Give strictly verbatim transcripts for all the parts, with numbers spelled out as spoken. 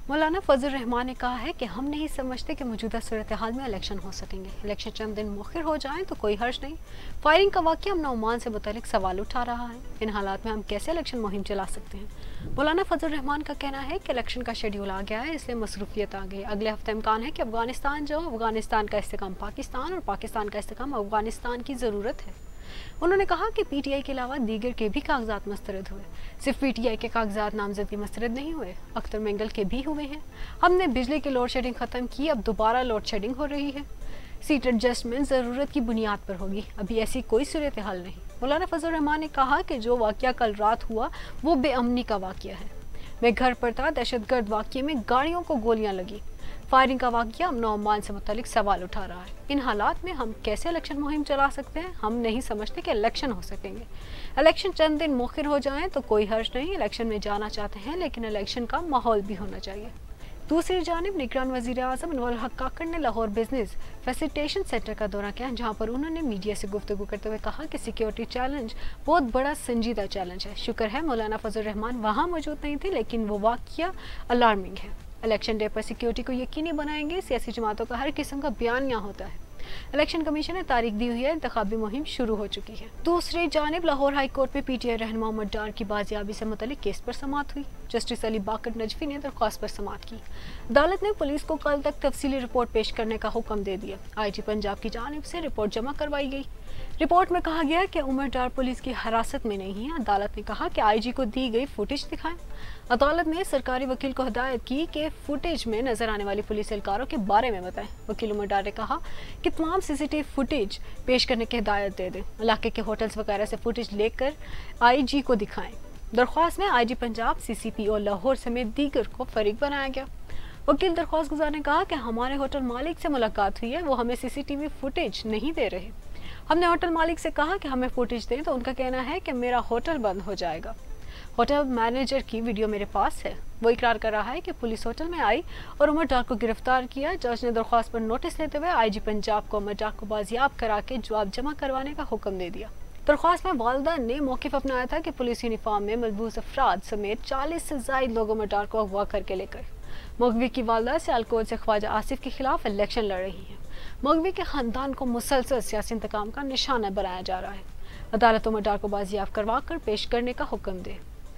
मौलाना फजल रहमान ने कहा है कि हम नहीं समझते कि मौजूदा सूरत हाल में इलेक्शन हो सकेंगे। इलेक्शन चंद दिन मुखर हो जाएं तो कोई हर्ज नहीं। फायरिंग का वाक़या अमन ओमान से मुतालिक सवाल उठा रहा है। इन हालात में हम कैसे इलेक्शन मुहिम चला सकते हैं। मौलाना फजल रहमान का कहना है कि इलेक्शन का शेड्यूल आ गया है, इसलिए मसरूफियत आ गई। अगले हफ्ते इम्कान है कि अफगानिस्तान जो अफगानिस्तान का इस्तेकाम पाकिस्तान और पाकिस्तान का इस्तेकाम अफगानिस्तान की ज़रूरत है। उन्होंने कहा कि पीटीआई के अलावा दीगर के भी कागजात मुस्तरद हुए। सिर्फ पीटीआई के कागजात नामजदगी मुस्तरद नहीं हुए, अख्तर मेंगल के भी हुए हैं। हमने बिजली की लोड शेडिंग खत्म की, अब दोबारा लोड शेडिंग हो रही है। सीट एडजस्टमेंट ज़रूरत की बुनियाद पर होगी, अभी ऐसी कोई सूरत हाल नहीं। मौलाना फजल रहमान ने कहा कि जो वाक़या कल रात हुआ वो बेअमनी का वाक़या है। मैं घर पर था, दहशतगर्द वाक़ये में गाड़ियों को गोलियां लगी। फायरिंग का वाक़या अमन ओमान से मुतालिक सवाल उठा रहा है। इन हालात में हम कैसे इलेक्शन मुहिम चला सकते हैं। हम नहीं समझते कि इलेक्शन हो सकेंगे। इलेक्शन चंद दिन मुखर हो जाएं तो कोई हर्ज नहीं। इलेक्शन में जाना चाहते हैं, लेकिन इलेक्शन का माहौल भी होना चाहिए। दूसरी जानिब निगरान वज़ीर आज़म अनवर हक काकड़ ने लाहौर बिजनेस फैसिलिटेशन सेंटर का दौरा किया, जहां पर उन्होंने मीडिया से गुफ्तगू करते हुए कहा कि सिक्योरिटी चैलेंज बहुत बड़ा संजीदा चैलेंज है। शुक्र है मौलाना फजल रहमान वहां मौजूद नहीं थे, लेकिन वो वाक़या अलार्मिंग है। इलेक्शन डे पर सिक्योरिटी को यकीनी बनाएंगे। सियासी जमातों का हर किस्म का बयान यहाँ होता है। इलेक्शन कमीशन ने तारीख दी हुई है, इंतखाबी मुहिम शुरू हो चुकी है। दूसरी जानिब लाहौर हाई कोर्ट में पीटीआई रहनुमा उमर डार की बाजियाबी से मुतालिक केस पर समाअत हुई। जस्टिस अली बाकर नजफी ने दरख्वास्त पर समाअत की। अदालत ने पुलिस को कल तक तफसीली रिपोर्ट पेश करने का हुक्म दे दिया। आई जी पंजाब की जानिब से रिपोर्ट जमा करवाई गई। रिपोर्ट में कहा गया कि उमर डार पुलिस की हिरासत में नहीं है। अदालत ने कहा कि आईजी को दी गई फुटेज दिखाएं। अदालत ने सरकारी वकील को हिदायत की कि फुटेज में नजर आने वाली पुलिस एहलकारों के बारे में बताएं। वकील उमर डार ने कहा कि तमाम सीसीटीवी फुटेज पेश करने की हिदायत दे दें। इलाके के होटल्स वगैरह से फुटेज लेकर आईजी को दिखाएं। दरख्वास्त में आईजी पंजाब, सीसीपीओ लाहौर समेत दीगर को फरीक बनाया गया। वकील दरख्वास्त गुजार ने कहा कि हमारे होटल मालिक से मुलाकात हुई है, वो हमें सीसीटीवी फुटेज नहीं दे रहे। हमने होटल मालिक से कहा कि हमें फुटेज दें, तो उनका कहना है कि मेरा होटल बंद हो जाएगा। होटल मैनेजर की वीडियो मेरे पास है, वो इकरार कर रहा है कि पुलिस होटल में आई और उमर डार को गिरफ्तार किया। जज ने दरख्वास्त पर नोटिस लेते हुए आईजी पंजाब को उमर डार को बाजियाब करा के जवाब जमा करवाने का हुक्म दे दिया। दरख्वास्त में वालदा ने मौक़िफ़ अपनाया था कि पुलिस यूनिफॉर्म में मलबूस अफराद समेत चालीस से ज़ायद लोग उमर डार को अगवा करके लेकर मौलवी की वालदा सियालकोट से ख्वाजा आसिफ के खिलाफ इलेक्शन लड़ रही है। मौलवी के खानदान को मुसलसल सियासी इंतकाम का निशाना बनाया जा रहा है। अदालत उमर डार को बाजियाब करवा कर पेश करने का हुक्म दे।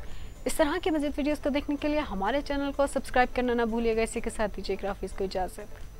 इस तरह के मज़ीद वीडियोस को देखने के लिए हमारे चैनल को सब्सक्राइब करना ना भूलिएगा। इसी के साथ दीजिए ग्राफिक्स को इजाज़त।